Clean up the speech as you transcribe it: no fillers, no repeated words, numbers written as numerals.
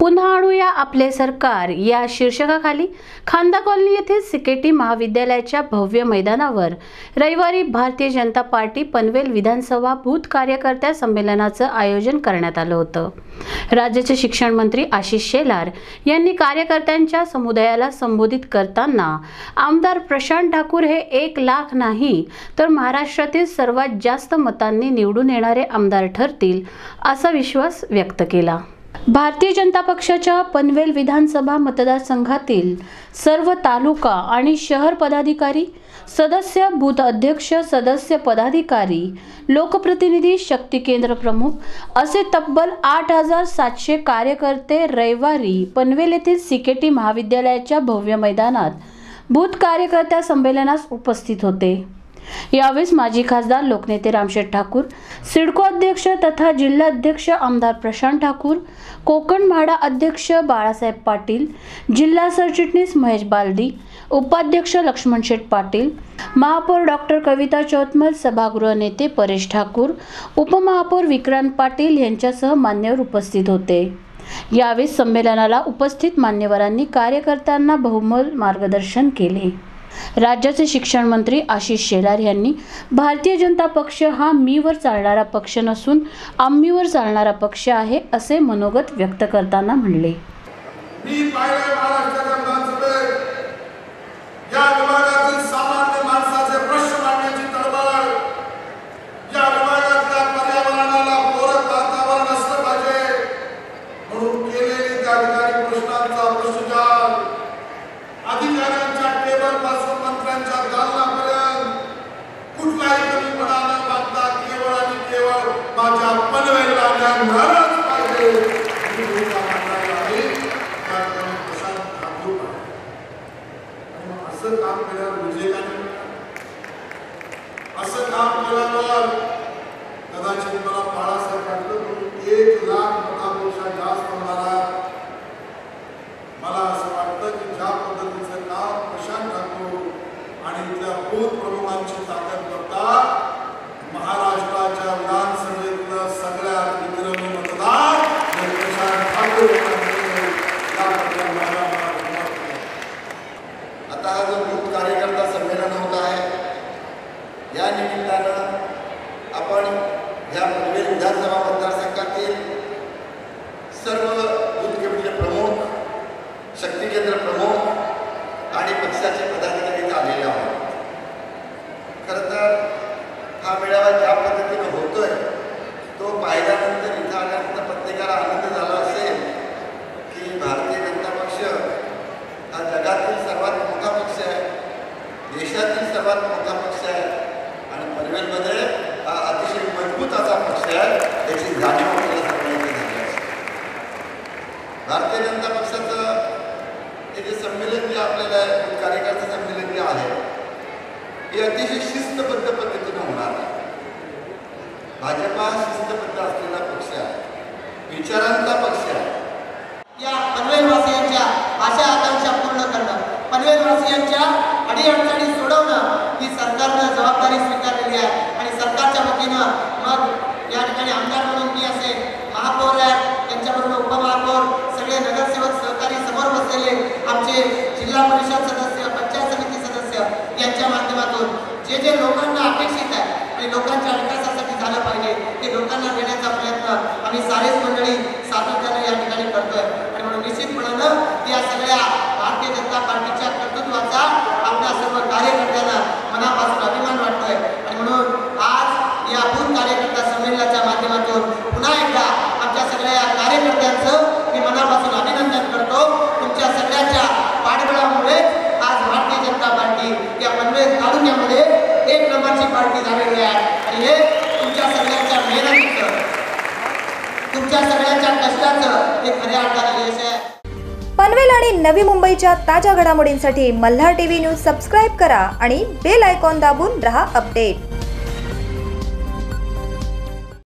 पुन्हा आणूया आपले सरकार या शीर्षकाखाली खांदा कॉलनी येथील सीकेटी महाविद्यालयाच्या भव्य मैदानावर रविवारी भारतीय जनता पार्टी पनवेल विधानसभा बूथ कार्यकर्त्या संमेलनाचं आयोजन करण्यात आलं होतं। राज्याचे शिक्षण मंत्री आशिष शेलार यांनी कार्यकर्त्यांच्या समुदायाला संबोधित करताना आमदार प्रशांत ठाकूर हे 1 लाख नाही तर महाराष्ट्रातील सर्वात जास्त मतांनी निवडून येणारे आमदार ठरतील असा विश्वास व्यक्त केला। भारतीय जनता पक्षाच्या पनवेल विधानसभा मतदारसंघातील सर्व तालुका आणि शहर पदाधिकारी, सदस्य, बूथ अध्यक्ष, सदस्य पदाधिकारी, लोकप्रतिनिधी, शक्ती केंद्र प्रमुख असे तब्बल 8700 कार्यकर्ते रविवारी पनवेल येथील सीकेटी महाविद्यालयाच्या भव्य मैदानात बूथ कार्यकर्त्या संमेलनास उपस्थित होते। यावेळी माजी खासदार लोकनेते रामशेठ ठाकूर, सिडको अध्यक्ष तथा जिल्हा अध्यक्ष आमदार प्रशांत ठाकूर, कोकण म्हाडा अध्यक्ष बाळासाहेब पाटील, जिल्हा सरचिटणीस महेश बालदी, उपाध्यक्ष लक्ष्मण शेठ पाटील, महापौर डॉक्टर कविता चौतमल, सभागृह नेते परेश ठाकूर, उपमहापौर विक्रांत पाटील यांच्यासह मान्यवर उपस्थित होते। यावेळी संमेलनाला उपस्थित मान्यवरांनी कार्यकर्त्यांना बहुमोल मार्गदर्शन केले। राज्याचे शिक्षण मंत्री आशिष शेलार यांनी भारतीय जनता पक्ष हा मीवर चालणारा पक्ष नसून आम्हीवर चालणारा पक्ष आहे असे मनोगत व्यक्त करताना म्हणले। मी पाहिलं महाराष्ट्राच्या विधानसभेत या विभागातील सामान्य माणसाचे प्रश्न मांडण्याची तळमळ, या विभागातल्या पर्यावरणाला पूरक वातावरण असलं पाहिजे म्हणून केलेले त्या ठिकाणी प्रश्नांचा प्रश्नजाल, अधिकाऱ्यांच्या टेबल पासून मंत्र्यांच्या दालनापर्यंत कुठलाही कमीपणा न मागता केवळ आणि केवळ माझ्या पनवेलला न्याय मिळालाच पाहिजे ही भूमिका मांडणारी आहे त्याप्रमाणे प्रशांत ठाकूर। आणि असं काम केल्यावर विजय का नाही? असं काम केल्यावर कदाचित मला बाळासाहेब पाटील 1 लाख मतांपेक्षा जास्त होणारा, मला असं वाटतं की ज्या पद्धतीचं काम प्रशांत ठाकूर आणि इथल्या बूथ प्रमुखांची ताकद बघता महाराष्ट्राच्या विधानसभेतलं सगळ्यात विक्रमी मतदार प्रशांत ठाकूर आता हा जो बूथ कार्यकर्ता संमेलन होत आहे या निमित्तानं आपण या पनवेल विधानसभा मतदारसंघातील सर्व बूथ कमिटीचे प्रमुख, शक्ती केंद्र प्रमुख आणि पक्षाचे पदाधिकारी आलेले आहोत। खरं तर हा मेळावा ज्या पद्धतीने होतोय तो पाहिल्यानंतर इथं आल्यानंतर प्रत्येकाला आनंद झाला असेल की भारतीय जनता पक्ष हा जगातील सर्वात मोठा पक्ष आहे, देशातील सर्वात मोठा पक्ष आहे आणि पनवेलमध्ये हा अतिशय मजबूत असा पक्ष आहे याची जाणीव आपल्याला सगळ्यांची झाली आहे। भारतीय जनता पक्षाचं हे जे संमेलन जे आपल्याला कार्यकर्ता संमेलन जे आहे हे अतिशय शिस्तबद्ध पद्धतीने होणार आहे। भाजपा शिस्तबद्ध असलेला पक्ष आहे, विचारांचा पक्ष आहे। या पनवेलवासियांच्या आशा आकांक्षा पूर्ण करणं, पनवेलवासियांच्या अडीअडचणी सोडवणं ही सरकारनं जबाबदारी स्वीकारलेली आहे आणि सरकारच्या वतीनं मग या ठिकाणी आमदार म्हणून मी असेल, महापौर आहेत, त्यांच्याबरोबर उपमहापौर, सगळे नगरसेवक, सहकारी समोर बसलेले आमचे जिल्हा परिषद सदस्य, पंचायत समिती सदस्य यांच्या माध्यमातून जे जे लोकांना अपेक्षित आहे आणि लोकांच्या विकासासाठी झालं पाहिजे ते लोकांना देण्याचा प्रयत्न आम्ही सारेच मंडळी सातत्याने या ठिकाणी करतोय आणि म्हणून निश्चितपणानं या सगळ्या भारतीय जनता पार्टीच्या कर्तृत्वाचा आपल्या सर्व कार्यकर्त्यांना मनापासून अभिमान वाटतोय आणि म्हणून आज या बूथ कार्यकर्ता संमेलनाच्या माध्यमातून पुन्हा एकदा आमच्या सगळ्या कार्यकर्त्यांचं मी मनापासून अभिनंदन करतो। तुमच्या सगळ्यांच्या पाठबळामुळे आज भारतीय जनता पार्टी या पनवेल तालुक्यामध्ये 1 नंबरची पार्टी झालेली आहे आणि हे तुमच्या सगळ्यांच्या मेहनतीचं, तुमच्या सगळ्यांच्या कष्टाचं हे खऱ्या अर्थाने यश आहे। पनवेल आणि नवी मुंबईच्या ताज्या घडामोडींसाठी मल्हार टीव्ही न्यूज सबस्क्राइब करा आणि बेल आयकॉन दाबून रहा अपडेट।